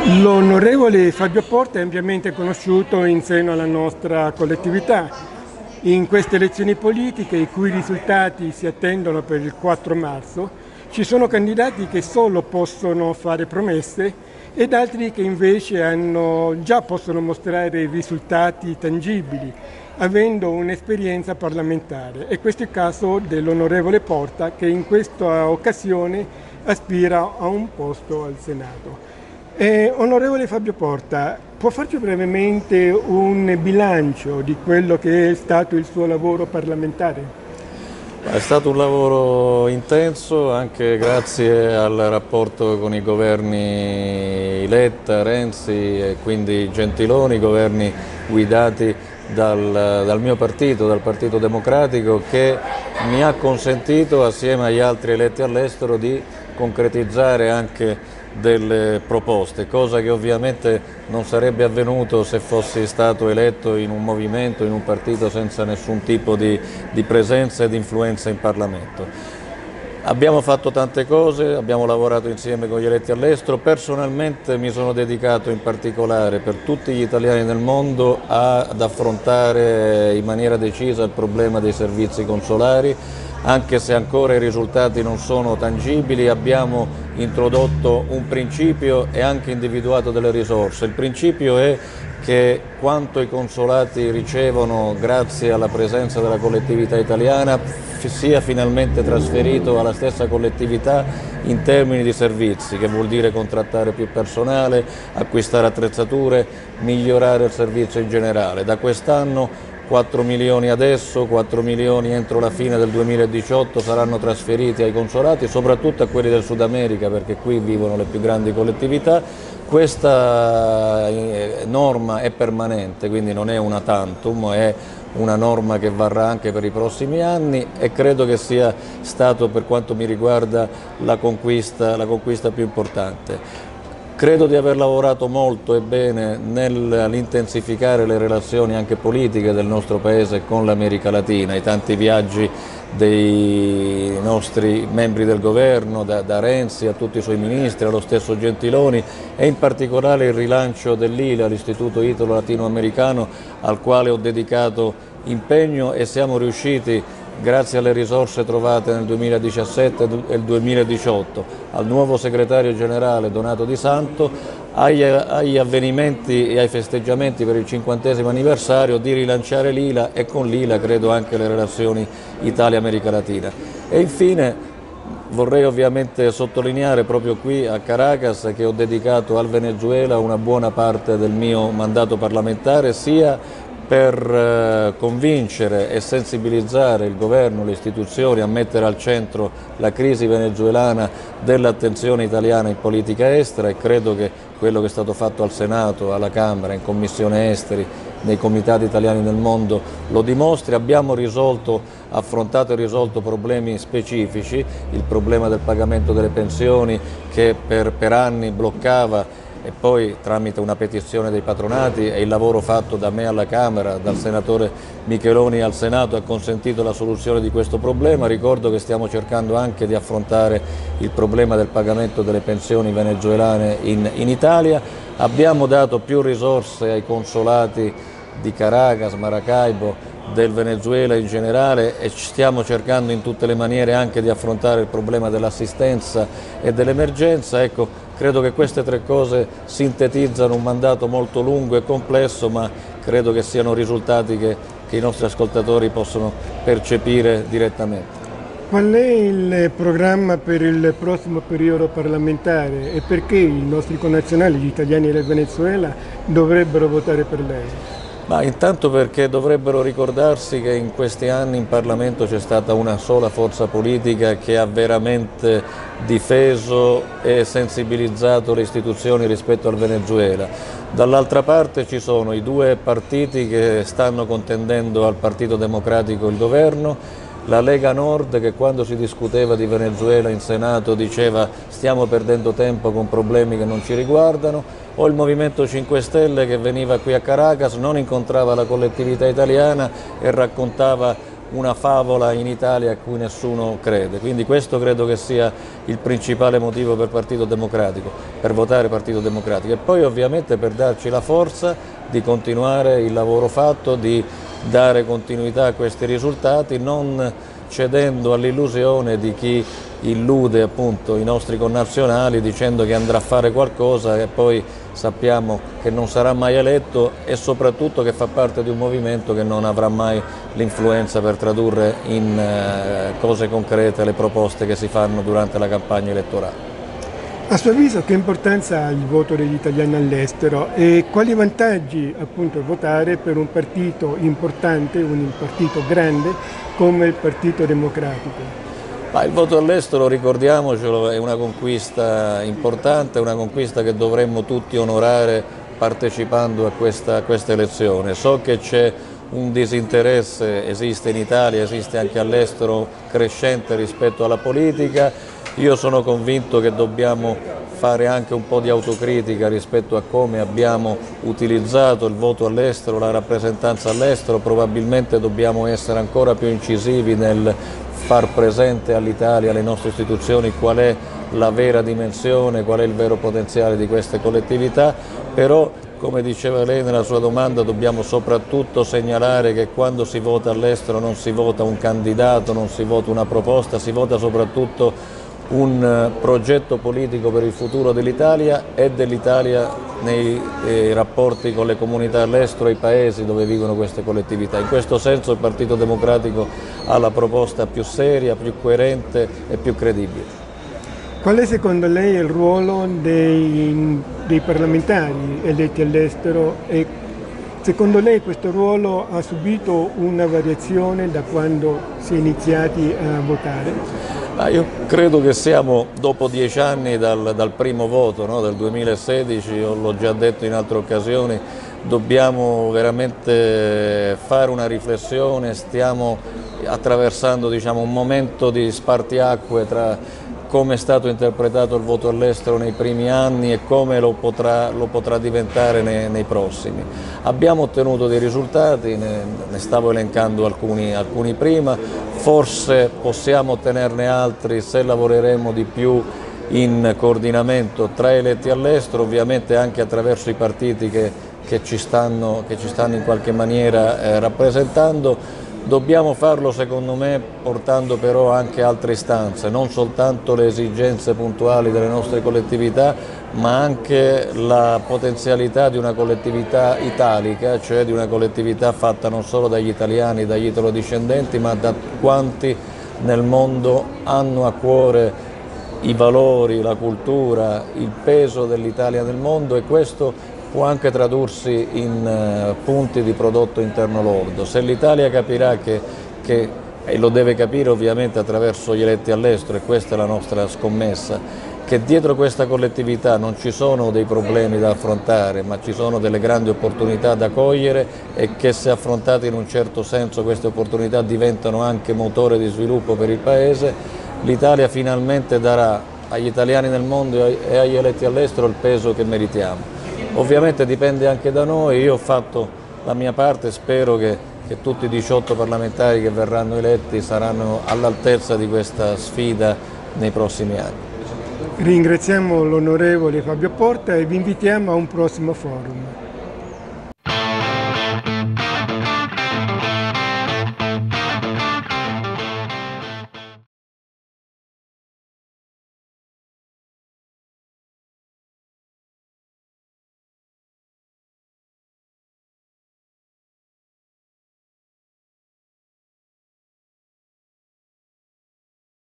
L'onorevole Fabio Porta è ampiamente conosciuto in seno alla nostra collettività. In queste elezioni politiche, i cui risultati si attendono per il 4 marzo, ci sono candidati che solo possono fare promesse ed altri che invece già possono mostrare risultati tangibili, avendo un'esperienza parlamentare. E questo è il caso dell'onorevole Porta, che in questa occasione aspira a un posto al Senato. Onorevole Fabio Porta, può farci brevemente un bilancio di quello che è stato il suo lavoro parlamentare? È stato un lavoro intenso anche grazie al rapporto con i governi Letta, Renzi e quindi Gentiloni, governi guidati dal mio partito, dal Partito Democratico, che mi ha consentito assieme agli altri eletti all'estero di concretizzare anche delle proposte, cosa che ovviamente non sarebbe avvenuto se fossi stato eletto in un movimento, in un partito senza nessun tipo di presenza e di influenza in Parlamento. Abbiamo fatto tante cose, abbiamo lavorato insieme con gli eletti all'estero, personalmente mi sono dedicato in particolare per tutti gli italiani nel mondo ad affrontare in maniera decisa il problema dei servizi consolari. Anche se ancora i risultati non sono tangibili, abbiamo introdotto un principio e anche individuato delle risorse. Il principio è che quanto i consolati ricevono grazie alla presenza della collettività italiana sia finalmente trasferito alla stessa collettività in termini di servizi, che vuol dire contrattare più personale, acquistare attrezzature, migliorare il servizio in generale. Da quest'anno 4 milioni adesso, 4 milioni entro la fine del 2018 saranno trasferiti ai consolati, soprattutto a quelli del Sud America, perché qui vivono le più grandi collettività. Questa norma è permanente, quindi non è una tantum, è una norma che varrà anche per i prossimi anni e credo che sia stato, per quanto mi riguarda, la conquista più importante. Credo di aver lavorato molto e bene nell'intensificare le relazioni anche politiche del nostro Paese con l'America Latina, i tanti viaggi dei nostri membri del governo, da Renzi a tutti i suoi ministri, allo stesso Gentiloni, e in particolare il rilancio dell'ILA, l'Istituto Italo Latinoamericano, al quale ho dedicato impegno e siamo riusciti, grazie alle risorse trovate nel 2017 e nel 2018, al nuovo segretario generale Donato Di Santo, agli avvenimenti e ai festeggiamenti per il 50° anniversario, di rilanciare l'ILA e con l'ILA credo anche le relazioni Italia-America Latina. E infine vorrei ovviamente sottolineare proprio qui a Caracas che ho dedicato al Venezuela una buona parte del mio mandato parlamentare, sia per convincere e sensibilizzare il governo, le istituzioni a mettere al centro la crisi venezuelana dell'attenzione italiana in politica estera, e credo che quello che è stato fatto al Senato, alla Camera, in Commissione Esteri, nei comitati italiani nel mondo lo dimostri. Abbiamo affrontato e risolto problemi specifici, il problema del pagamento delle pensioni che per anni bloccava, e poi tramite una petizione dei patronati e il lavoro fatto da me alla Camera, dal senatore Micheloni al Senato, ha consentito la soluzione di questo problema. Ricordo che stiamo cercando anche di affrontare il problema del pagamento delle pensioni venezuelane in Italia. Abbiamo dato più risorse ai consolati di Caracas, Maracaibo, del Venezuela in generale, e stiamo cercando in tutte le maniere anche di affrontare il problema dell'assistenza e dell'emergenza. Ecco, credo che queste tre cose sintetizzano un mandato molto lungo e complesso, ma credo che siano risultati che i nostri ascoltatori possono percepire direttamente. Qual è il programma per il prossimo periodo parlamentare e perché i nostri connazionali, gli italiani del Venezuela, dovrebbero votare per lei? Ma intanto perché dovrebbero ricordarsi che in questi anni in Parlamento c'è stata una sola forza politica che ha veramente difeso e sensibilizzato le istituzioni rispetto al Venezuela. Dall'altra parte ci sono i due partiti che stanno contendendo al Partito Democratico il governo, la Lega Nord, che quando si discuteva di Venezuela in Senato diceva stiamo perdendo tempo con problemi che non ci riguardano, o il Movimento 5 Stelle che veniva qui a Caracas, non incontrava la collettività italiana e raccontava una favola in Italia a cui nessuno crede. Quindi questo credo che sia il principale motivo per Partito Democratico, per votare Partito Democratico. E poi ovviamente per darci la forza di continuare il lavoro fatto, di dare continuità a questi risultati, non cedendo all'illusione di chi illude appunto i nostri connazionali dicendo che andrà a fare qualcosa e poi sappiamo che non sarà mai eletto e soprattutto che fa parte di un movimento che non avrà mai l'influenza per tradurre in cose concrete le proposte che si fanno durante la campagna elettorale. A suo avviso che importanza ha il voto degli italiani all'estero e quali vantaggi appunto votare per un partito importante, un partito grande come il Partito Democratico? Il voto all'estero, ricordiamocelo, è una conquista importante, una conquista che dovremmo tutti onorare partecipando a questa elezione. So che c'è un disinteresse, esiste in Italia, esiste anche all'estero, crescente rispetto alla politica. Io sono convinto che dobbiamo fare anche un po' di autocritica rispetto a come abbiamo utilizzato il voto all'estero, la rappresentanza all'estero, probabilmente dobbiamo essere ancora più incisivi nel far presente all'Italia, alle nostre istituzioni, qual è la vera dimensione, qual è il vero potenziale di queste collettività, però come diceva lei nella sua domanda dobbiamo soprattutto segnalare che quando si vota all'estero non si vota un candidato, non si vota una proposta, si vota soprattutto un progetto politico per il futuro dell'Italia e dell'Italia nei rapporti con le comunità all'estero e i paesi dove vivono queste collettività. In questo senso il Partito Democratico ha la proposta più seria, più coerente e più credibile. Qual è secondo lei il ruolo dei parlamentari eletti all'estero e secondo lei questo ruolo ha subito una variazione da quando si è iniziati a votare? Io credo che siamo dopo 10 anni dal primo voto, no? Del 2016, l'ho già detto in altre occasioni, dobbiamo veramente fare una riflessione, stiamo attraversando un momento di spartiacque tra come è stato interpretato il voto all'estero nei primi anni e come lo potrà diventare nei prossimi. Abbiamo ottenuto dei risultati, ne stavo elencando alcuni prima, forse possiamo ottenerne altri se lavoreremo di più in coordinamento tra eletti all'estero, ovviamente anche attraverso i partiti che ci stanno in qualche maniera rappresentando. Dobbiamo farlo secondo me portando però anche altre istanze, non soltanto le esigenze puntuali delle nostre collettività, ma anche la potenzialità di una collettività italica, cioè di una collettività fatta non solo dagli italiani, dagli italo-discendenti, ma da quanti nel mondo hanno a cuore i valori, la cultura, il peso dell'Italia nel mondo e questo può anche tradursi in punti di prodotto interno lordo. Se l'Italia capirà e lo deve capire ovviamente attraverso gli eletti all'estero, e questa è la nostra scommessa, che dietro questa collettività non ci sono dei problemi da affrontare, ma ci sono delle grandi opportunità da cogliere e che se affrontate in un certo senso queste opportunità diventano anche motore di sviluppo per il Paese, l'Italia finalmente darà agli italiani nel mondo e agli eletti all'estero il peso che meritiamo. Ovviamente dipende anche da noi, io ho fatto la mia parte, spero che tutti i 18 parlamentari che verranno eletti saranno all'altezza di questa sfida nei prossimi anni. Ringraziamo l'onorevole Fabio Porta e vi invitiamo a un prossimo forum.